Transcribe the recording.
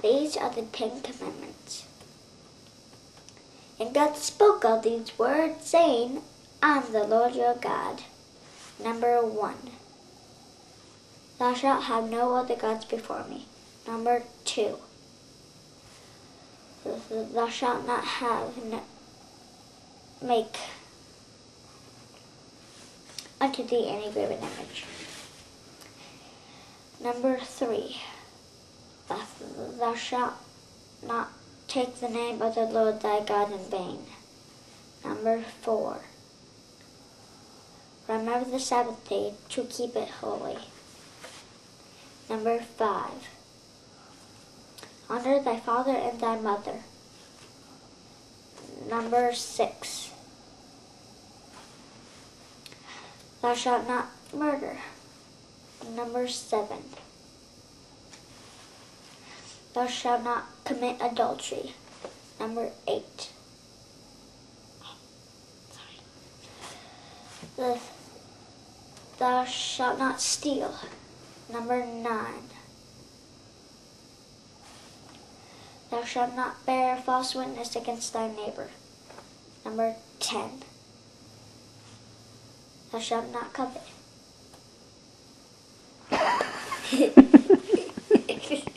These are the 10 Commandments. And God spoke all these words, saying, I am the Lord your God. Number 1. Thou shalt have no other gods before me. Number 2. Thou shalt not make unto thee any graven image. Number 3. Thou shalt not take the name of the Lord thy God in vain. Number 4. Remember the Sabbath day to keep it holy. Number 5. Honor thy father and thy mother. Number 6. Thou shalt not murder. Number 7. Thou shalt not commit adultery. Number 8. Thou shalt not steal. Number 9. Thou shalt not bear false witness against thy neighbor. Number 10. Thou shalt not covet.